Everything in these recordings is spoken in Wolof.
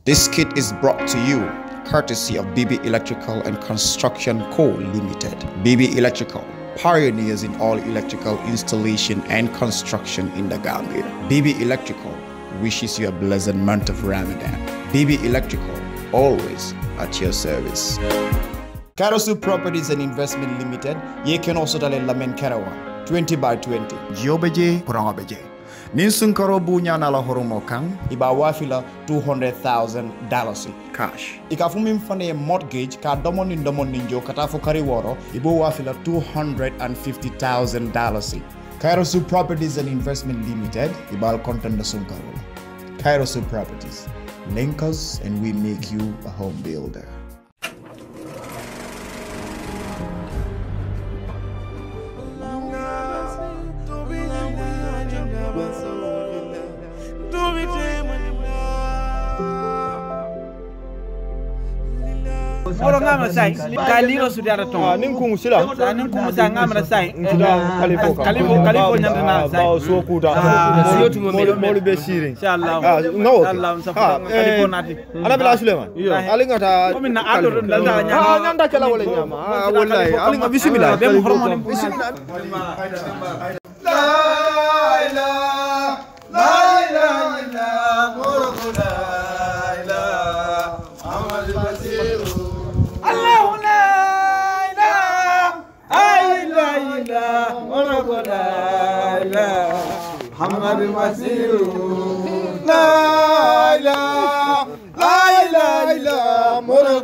This kit is brought to you courtesy of BB Electrical and Construction Co. Limited. BB Electrical, pioneers in all electrical installation and construction in the Gambia. BB Electrical wishes you a blessed month of Ramadan. BB Electrical, always at your service. Karasu Properties and Investment Limited, ye can also dale Lamen Karawan, 20 by 20. Jiobeje, Kurangabeje. Nin sunkaro bunya na la horomo kang iba wafila $200,000 cash. Ikafumi mfane mortgage ka domon ninjo katafu kari woro ibo wafila $250,000. Kairosu Properties and Investment Limited ibal content sunkaro. Kairosu Properties, link us and we make you a home builder. Moro ngama sai kaliro sudara ton nin kungu sila nin kungu sa ngama sai kalifo nyanda na sai ba so kuta molu be sirin inshallah no Allah safa kalifo nati ala bila suleman alinga ta minna ado dal nyama nyanda kala wala nyama wallahi alinga bismillah be hormone bismillah la ilaha illallah la ilaha Muhammad Basir Allah la ilaha Muhammad Basir la ilaha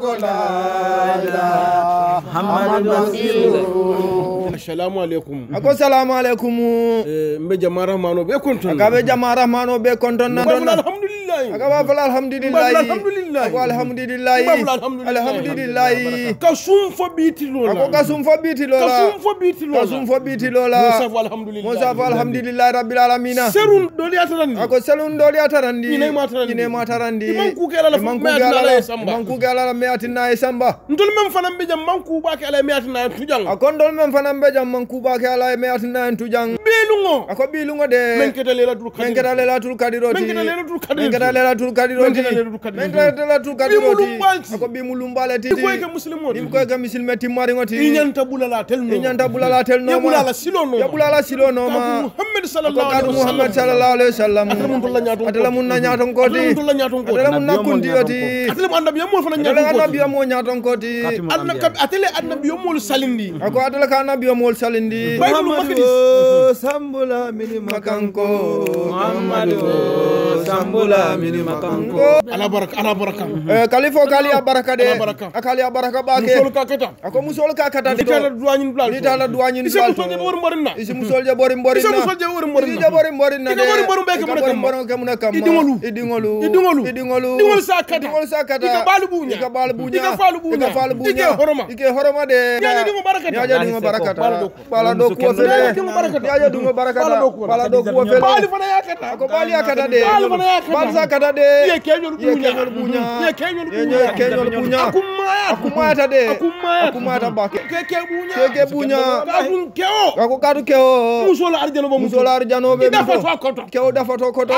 Muhammad Basir. Assalamu alaikum. Ako salamu alaikum. Mbe jama rahmano be konton. Akabe jama rahmano be konton na don. Alhamdulillah. Akaba fala alhamdulillah. Alhamdulillah. Ako alhamdulillah. Alhamdulillah. Kasum fo biti lola. Ako kasum fo biti lola. Kasum fo biti lola. Kasum fo biti lola. Musa alhamdulillah. Musa alhamdulillah rabbil alamin. Serun doli atarandi. Ako selun doli atarandi. Ine matarandi. Ine matarandi. Manku kala la manku kala la meatina e samba. Ndol mem fanam be jam manku ba kala meatina tujang. Akon dol mem fanam be jam manku ba kala meatina tujang. Bilungo. Ako bilungo de. Menketa lela tul kadiroti. Menketa lela tul kadiroti. Menketa lela tul kadiroti. Menketa lela tul kadiroti. Menketa lela tul kadiroti. Ako bi mulumbale titi. Ko ke muslimoti. Dim ko ke muslime timari ngoti. Inyanta bulala tel no. Inyanta bulala tel no. Ya bulala silo no. Ya bulala silo no ma. Muhammad sallallahu alaihi wasallam. Muhammad sallallahu alaihi wasallam. Atala mun la nyaton ko. Atala mun la nyaton ko. Atala mun nakundi yoti. Atala mun annabi mo fana nyaton ko. Atala annabi mo nyaton ko ti. Atala annabi mo salindi. Ako atala ka annabi mo salindi. Muhammadu sambula mini makanko. Muhammadu sambula mini makanko. Ala baraka. Kalifo kali ya baraka de. Akali ya baraka bake. Musol ka kata. Ako musol ka kata de. Itala duanyin blal. Itala duanyin blal. Isi musol je borim borinna. Isi musol je borim borinna. Isi musol je borim borinna. Isi borim borinna. Ika borim borim beke muna kam. Idingolu. Idingol sa kata. Ika balu bunya. Ika falu bunya. Ike horoma. Ike horoma de. Nyaja dingo barakata. Nyaja dingo barakata. Bala do ko fele. Nyaja dingo barakata. Bala do ko fele. Bali fana yakata. Ako bali yakata de. Bali fana yakata. Bali sa kata de. Ye kenyol bunya. Ye kenyol bunya. Akumaya ta de. Akumaya ta bake. Keke bunya. Keke bunya. Kadun keo. Ako kadu keo. Musola arjano be dafa to koto.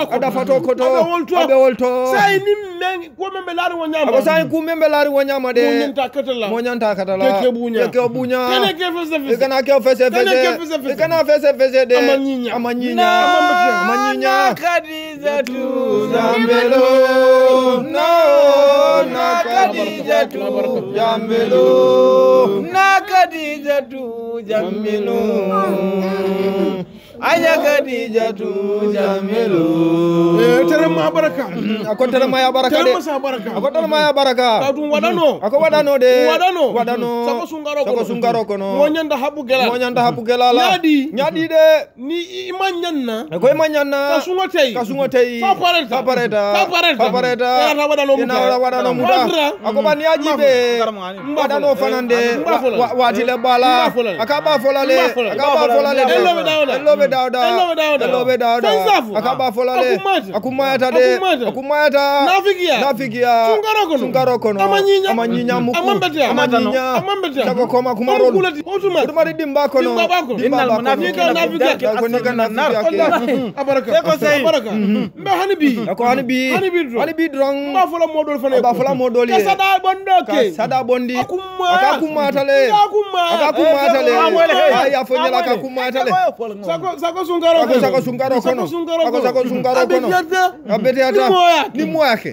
Abe wolto. Sai nim ko membe lari wonyama. Ako sai ku membe lari wonyama de. Mo nyanta katala. Keke bunya. Kene ke fese. Kana ke fese. Kana fese de. Amanyinya. Khadijatu Zambelo. Na Khadijatu Zambelo. na Khadijatu Jamilu aya Khadijatu Jamilu terema baraka. Ako terema ya baraka de. Ako terema ya baraka. Kadun wadano. Ako wadano de. Wadano. Sako sungaro kono. Mo nyanda habu gela la. Nyadi de. Ni imanyanna. Ako imanyanna. Kasungo tei. Fapareta. Ina wadano muda. Ako bani ajibe. Wadano fanande. Watile bala. Akaba folale. Ellobe dauda akaba folale akumata de akumata nafikia sungaro kono amanyinya muku amanyinya chako koma kumarol utumari dimba kono innal munafiqina abaraka mbe hanibi drong ba fola modol ye sada bondi akakumata le aya fonyala akakumata le sako sungaro kono abete ata ni moya ke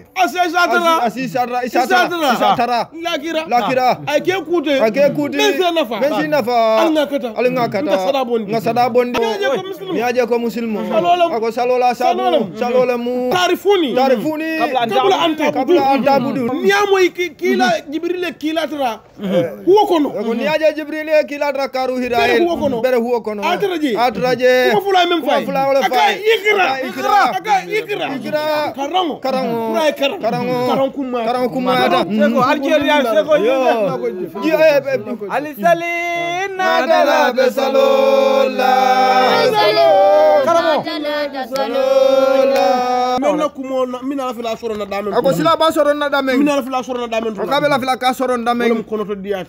isatara lakira ake kute mensi nafa alingakata ngasada bondi niaje ko muslimo ako salola mu tarifuni kabla anta budu niamo kila jibril kila tara huwa kono ko niaje jibril kila tara karu hirael bere huwa kono atraje ko fula mem fay aka ikra karango kuma seko algeria seko alisalina dala besalola karamo menna kumona mina fila sorona damen ako sila ba sorona damen mina fila sorona damen ko kabela fila ka sorona damen wolem kono to diat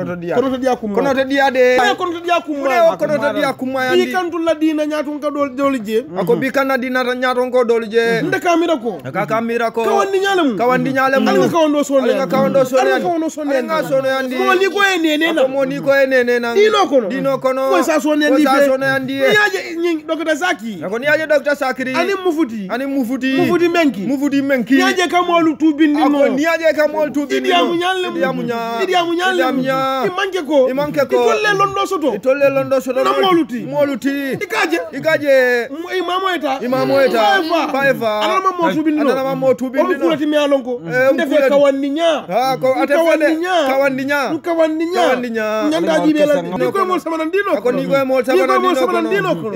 kuma yandi kantu la dina nyatu ka dol je ako bi kana dina nyatu ko dol je ndaka mira ko kawandi nyalem alga kawando sonne nga sono yandi ko ni ko enene na dino kono ko sa sono yandi niaje docteur Zaki ako niaje docteur Sakiri ani mufuti menki niaje kamolu tubindi no niaje kamolu tubindi idiamu nyallem imanke ko itolle londo soto na moluti ikaje imamo eta faifa anama mo tubindi no kulati mi alonko ndefe kawandinya ko atefele kawandinya nyanda jibela ni ko mol sama ndino ko ni ko mol sama ndino kono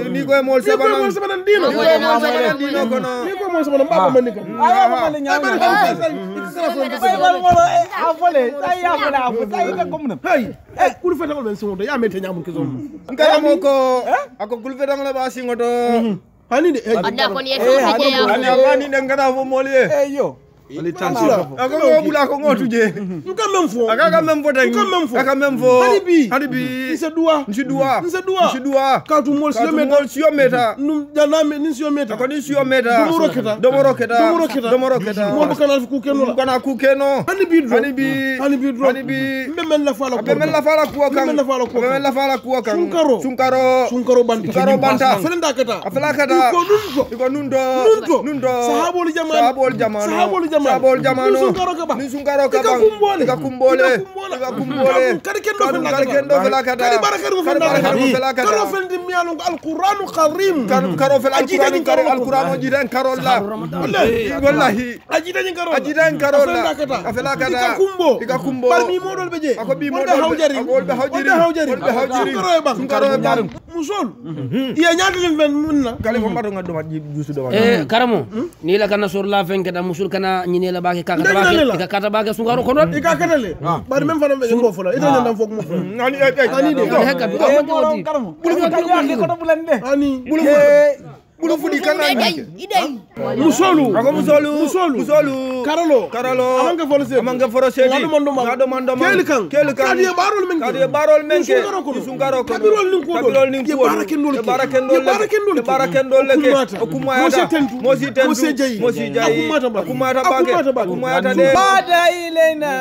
ni ko mol sama mbaba manika aya mama le nyaama ay kul feta ko ben songo ya mete nyaamu ke songo ngaramo ko ako kul feta ngala ba singoto hani de anda ko ni to je ya hani de ngara fo molie yo ali tansi ako ngo bula ko ngotuje nkamem fo aka même fo hani bi nsidua ka tu mol sio meta num janame ni sio meta ko ni sio meta domoro keta mo bakana ku keno hani bi men la fala ku kan sunkaro banta felenda kata iko nundo sahabul jamano ni sunkaro kaba ika kumbole kadi kendo fela kata kadi barakaru fela kata karo fendi mialo alquranu karim karo fela alquranu jidan karolla wallahi ajidan karolla fela kata ika kumbo bar mi modol beje ako bi modol hawjari sunkaro bang musol iya nyaati len munna kale ko mbato ngaddo ma jusu do karamo ni la kana sur la fenke da musul kana nyine la baki kata baki sungaro kono ika katale bar même fana be ngo fola ita ndam fok mo ani de hekka bi karamo bulu fudi kana musolu karalo amanga foro sedi ngado mando kelikan kadi barol men ke sungaro ko kabirol nin ko barakendol ke mosi jayi akumata bage de bada ilena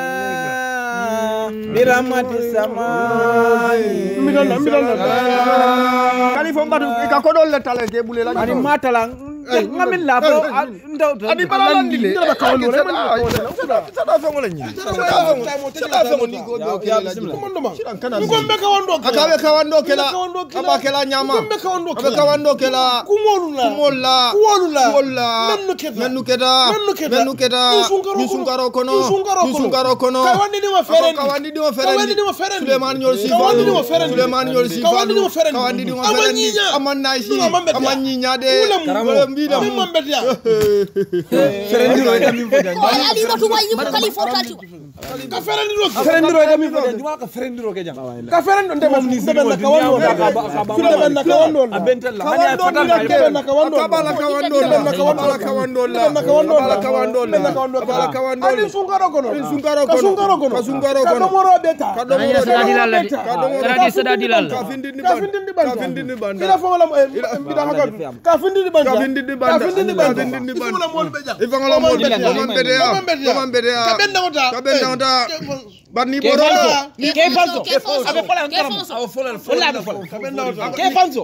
biramati samai midalla kalifo mbadu ikakodol le tale ke bulela ani matalang ngamin la bro abi balalan dile dara kawlo le sada fango la nyini sada fango ni go do ke la ngombe kawando kela abakela nyama ngombe kawando kela kumolla mennu keda ni sungaro kono kawandi ni wa feren Suleiman nyol sifa kawandi ni wa feren amannaisi amanyinya de mbida mambet ya serendiro eta mi fodan ali batu way ni kali forkati ka ferendiro ga mi fo juma ka ferendiro ke jang ka ferendo ndebe na ka wando ndebe na ka wando abentel la hani fatal ndebe na ka wando kabala ka wando na ka wando ka wando la na ka wando ka wando na ka wando ka wando ani sungaro kono ka sungaro kono moro beta ka do moro dilal karadi sada dilal ka findi ni banda ila fo la bida hakatu ka findi ni banda ifala mo bede ya ka benda ota Barni boronzo. Ke fanzo. Abe pola nkaramo. Abe fola. Ke fanzo.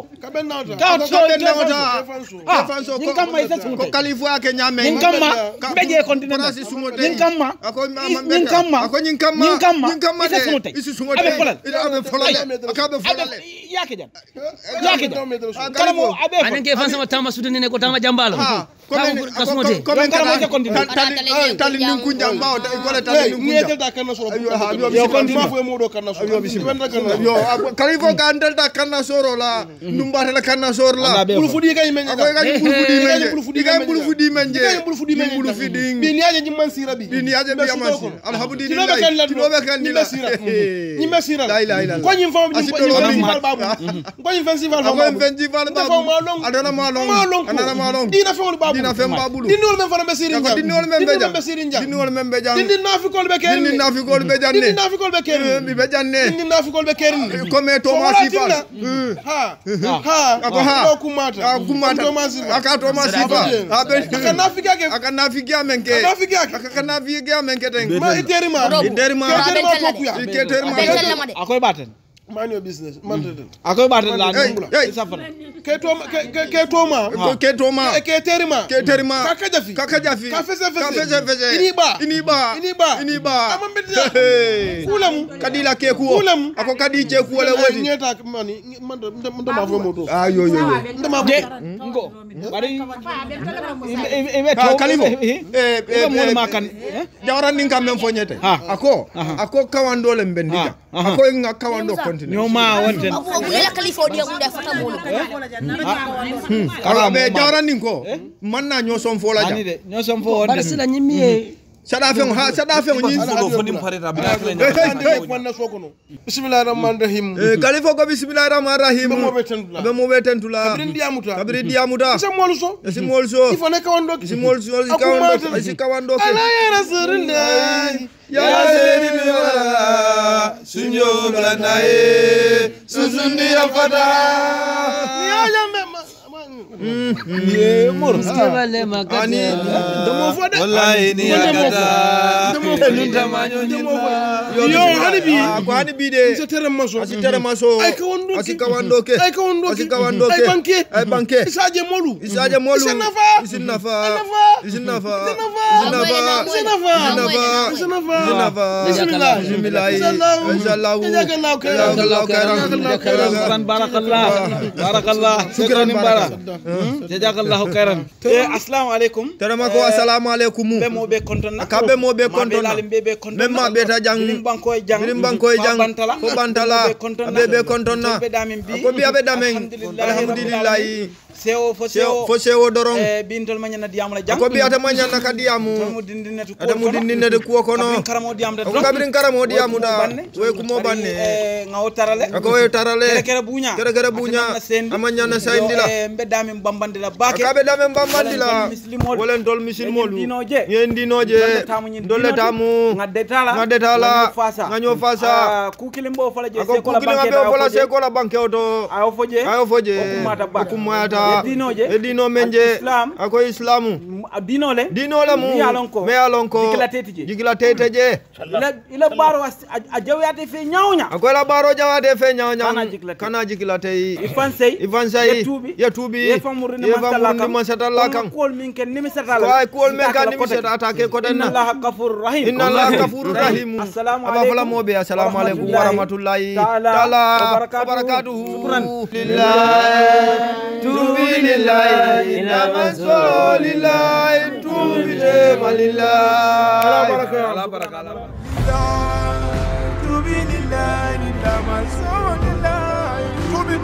Ka fanzo. Ninkama isa sungote. Ko kalifu yake nyame. Ninkama. Mbeje continent. Ninkama. Ako ninkama isa sungote. Isi sungote. Abe fola. Akabe fola. Yake jan. Karamo abe. Anenge fanzo matama sudani ne ko tama jambalo. Ka sungote. Tali ninkunja mbao. Ikole tali ninkunja. Yo continue fo modo kanna soro yo kalifo ka andelta kanna soro la numbata la kanna soro la bulu fudi kay men ko ga bulu fudi menje bi ni aje jimman sira bi amasi alhamdulillah tinobe kan ni mesira la ilaha ko nyim fam babu ko nyim festival babu adana malong dina fam babu dinol men fana besiri dinol men beja din nafikol be ken Dindi nafikol be kerin comme Thomas Sifa ha kumata aka Thomas Sifa akanafikia menke ten ma iterima akoy baten man your business man akoy baten la safana ke toma kakajafi ka fese iniba amambedja ulam kadila keku ako kadi cheku wala wodi nyeta mani ndama fo moto yo ndama ngo bari kalifo mo makan jawran ninga men fo nyete ako kawandole mbendika ako nga kawando continue nyoma wonten ya kalifo dia mun da fata molo ala be jawran ninko man na nyosom fo la ja ani de nyosom fo wonten barsila nyimie sada fe nyi fonim pareta bi na sokono bismillahir rahmanir rahim kalifo ko bismillahir rahmanir rahim be mo be tentula kabri diamuta si molso ifone kawando si molso si kawando ala ya rasulullah ya sayyidina sunyo blanae suzundi afada ya jambe ye mor skabale makani demo fode wallahi ni yakata nunta manyo yo hani bi de asitere maso asikawandoke ay banke isaje molu isinafa bismillah barakallah shukran bara jazakallahu khairan assalamu alaikum tarama ko assalamu alaikum be mo be kontona kabe mo be kontona memma be ta jang bankoy jang ko bantala be kontona ko biya be damen alhamdulillah fo sewo dorong bintol manyana diamu la jang ko biya ta manyana ka diamu adamu dinne de ko kono ko kabrin karamo diamu da way ko mo banne ngaw tarale kere bunya amanyana sayndila be damen bambandila bake kabe damen bambandila wolen dol misilmolu yendinoje dolle tamu ngadde tala nganyo fasa kukilimbo fala je sekola banke oto ayo foje okumata edino menje ako islamu dinole mu me alonko jigila teteje ila baro a jawate fe nyawnya ako la baro jawate fe nyawnya kana jigila tay ifansay ya tubi ye famurni masatalla kan kol min ken nimi satalla ko men kan nimi satata ke ko denna inna allaha ghafurur rahim assalamu alaikum wa rahmatullahi ta'ala wa barakatuh tubi lillahi inna masolillahi tubi lillahi tubi lillahi inna masolillahi tubi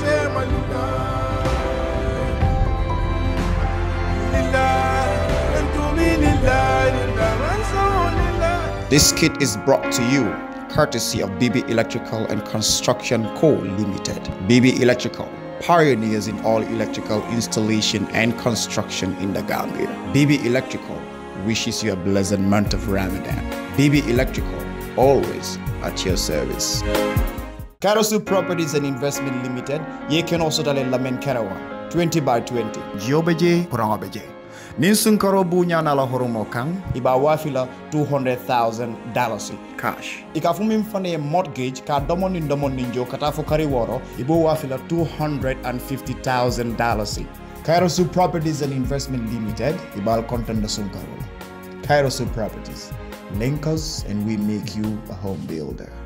lillahi This skit is brought to you courtesy of BB Electrical and Construction Co. Limited. BB Electrical, pioneers in all electrical installation and construction in the Gambia. BB Electrical wishes you a blessed month of Ramadan. BB Electrical, always at your service. Karasu Properties and Investment Limited, ye can also dale lamen Karawan, 20 by 20. Jiobeje, Kurangabeje. Ninsunkaro bunya na la horomo kang, iba wafila $200,000 cash. Ikafumim fane mortgage ka domon ninjo katafu kariworo, ibo wafila $250,000. Karasu Properties and Investment Limited, ibal content sunkaro. Karasu Properties. Link us and we make you a home builder.